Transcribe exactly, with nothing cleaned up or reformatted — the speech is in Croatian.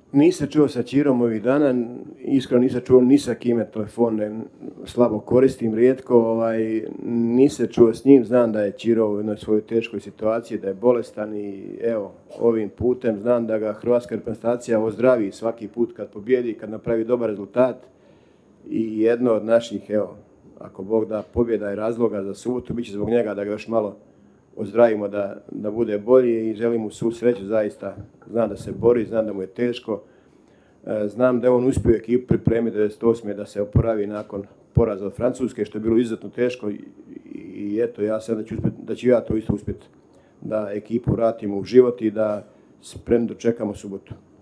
Nisam čuo sa Ćirom ovih dana, iskreno nisam čuo ni sa kime telefon, slabo koristim, rijetko, ovaj, nisam čuo s njim, znam da je Ćiro u jednoj svojoj teškoj situaciji, da je bolestan i evo, ovim putem znam da ga hrvatska reprezentacija ozdravi svaki put kad pobjedi, kad napravi dobar rezultat i jedno od naših, evo, ako Bog da, pobjeda i razloga za subotu, bit će zbog njega da ga još malo ozdravimo, da, da bude bolji i želim mu svu sreću, zaista znam da se bori, znam da mu je teško, znam da je on uspio ekipu pripremiti devedeset osme da se oporavi nakon poraza od Francuske, što je bilo izuzetno teško i, i eto, ja sam da ću, uspjet, da ću ja to isto uspjeti, da ekipu vratimo u život i da spremno dočekamo subotu.